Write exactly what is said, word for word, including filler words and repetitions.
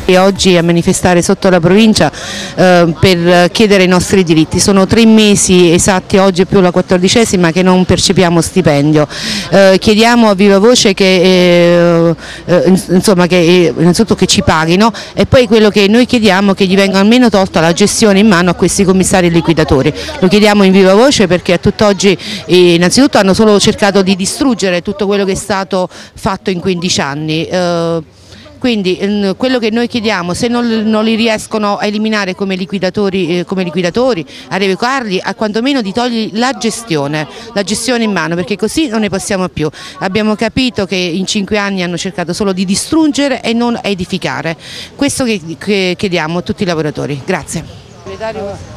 E oggi a manifestare sotto la provincia eh, per chiedere i nostri diritti. Sono tre mesi esatti oggi più la quattordicesima che non percepiamo stipendio. Eh, chiediamo a viva voce che, eh, eh, insomma, che eh, innanzitutto che ci paghino, e poi quello che noi chiediamo è che gli venga almeno tolta la gestione in mano a questi commissari e liquidatori. Lo chiediamo in viva voce perché a tutt'oggi eh, innanzitutto hanno solo cercato di distruggere tutto quello che è stato fatto in quindici anni. Eh, Quindi quello che noi chiediamo, se non, non li riescono a eliminare come liquidatori, eh, come liquidatori, a revocarli, a quantomeno di togliere la gestione, la gestione in mano, perché così non ne possiamo più. Abbiamo capito che in cinque anni hanno cercato solo di distruggere e non edificare. Questo che, che chiediamo a tutti i lavoratori. Grazie.